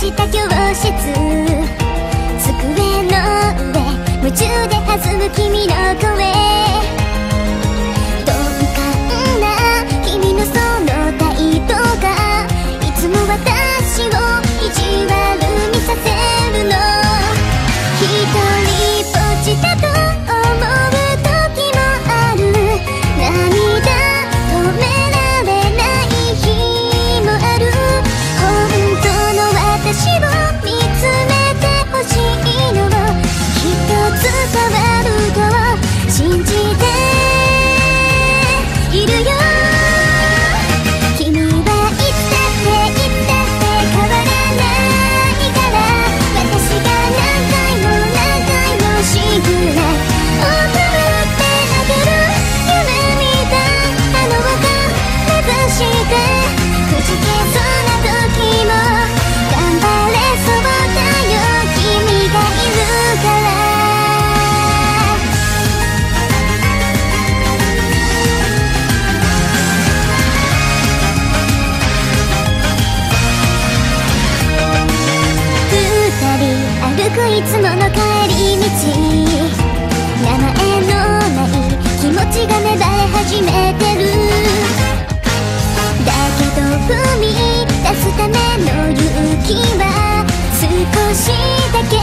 した教室、机の上夢中で弾む君の声、鈍感な君のその態度がいつも私を意地悪にさせるの。一人ぼっちだと思う時もある。涙止められない日もある。本当の私を見つめてほしいのをきっと伝わると信じているよ。君はいつだっていつだって変わらないから、私が何回も何回もシグナルを送ってあげる。夢見たあの輪が目指してくじけそうな時も頑張れそうだよ、君がいるから。二人歩くいつもの帰り道、名前のない気持ちが芽生え始めてる。だけど踏み出すための勇気は少しだけ